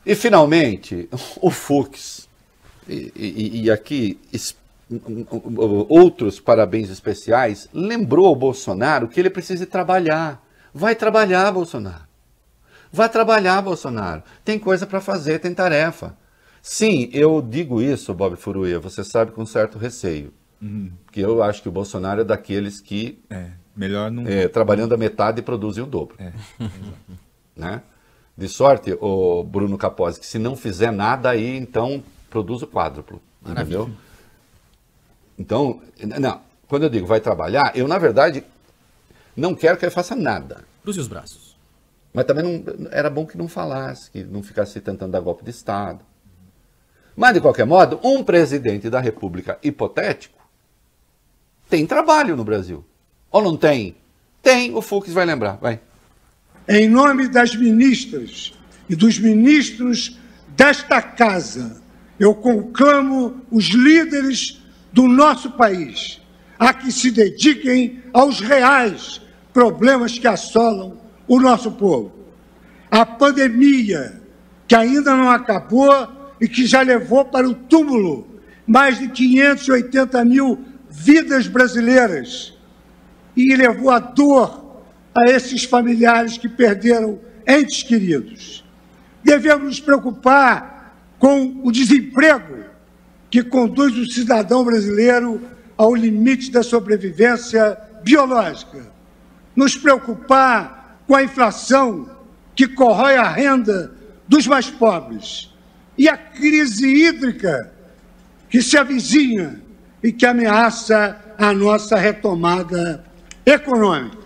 E, finalmente, o Fux, e aqui outros parabéns especiais, lembrou ao Bolsonaro que ele precisa trabalhar. Vai trabalhar, Bolsonaro. Vai trabalhar, Bolsonaro. Tem coisa para fazer, tem tarefa. Sim, eu digo isso, Bob Furuia, você sabe, com certo receio. Porque eu acho que o Bolsonaro é daqueles que, melhor não... trabalhando a metade, produzem o dobro. Né? De sorte, o Bruno Capozzi, que se não fizer nada aí, então produz o quádruplo. Maravilha. Entendeu? Então, não, quando eu digo vai trabalhar, eu, na verdade, não quero que ele faça nada. Cruze os braços. Mas também não, era bom que não falasse, que não ficasse tentando dar golpe de Estado. Mas, de qualquer modo, um presidente da República hipotético tem trabalho no Brasil. Ou não tem? Tem, o Fux vai lembrar, vai. Em nome das ministras e dos ministros desta casa, eu conclamo os líderes do nosso país a que se dediquem aos reais problemas que assolam o nosso povo. A pandemia, que ainda não acabou e que já levou para o túmulo mais de 580 mil vidas brasileiras e levou a dor a esses familiares que perderam entes queridos. Devemos nos preocupar com o desemprego que conduz o cidadão brasileiro ao limite da sobrevivência biológica. Nos preocupar com a inflação que corrói a renda dos mais pobres e a crise hídrica que se avizinha e que ameaça a nossa retomada econômica.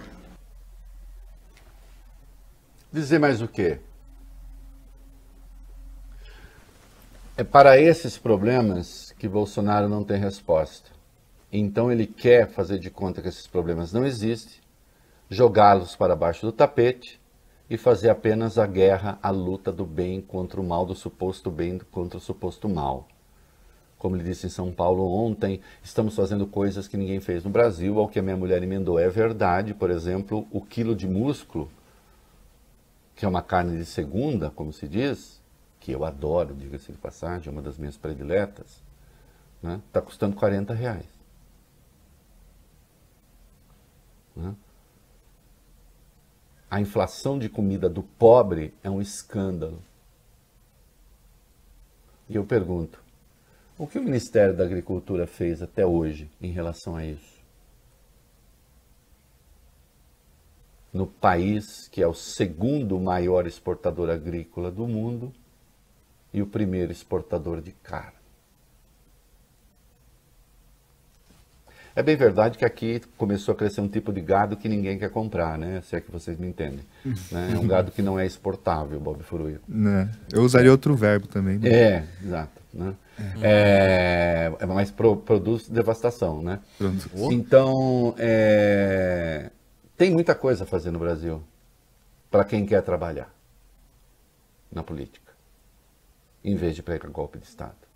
Dizer mais o quê? É para esses problemas que Bolsonaro não tem resposta. Então ele quer fazer de conta que esses problemas não existem, jogá-los para baixo do tapete e fazer apenas a guerra, a luta do bem contra o mal, do suposto bem contra o suposto mal. Como ele disse em São Paulo ontem, estamos fazendo coisas que ninguém fez no Brasil, ao que a minha mulher emendou. É verdade, por exemplo, o quilo de músculo, que é uma carne de segunda, como se diz, que eu adoro, diga-se de passagem, é uma das minhas prediletas, né? Está custando R$40. Né? A inflação de comida do pobre é um escândalo. E eu pergunto, o que o Ministério da Agricultura fez até hoje em relação a isso? No país que é o segundo maior exportador agrícola do mundo e o primeiro exportador de carne. É bem verdade que aqui começou a crescer um tipo de gado que ninguém quer comprar, né? Se é que vocês me entendem. Né? É um gado que não é exportável, Bob Furuia. Eu usaria outro verbo também. Né? Exato. Né? Mas produz devastação, né? Pronto. Então, tem muita coisa a fazer no Brasil para quem quer trabalhar na política, em vez de pregar golpe de Estado.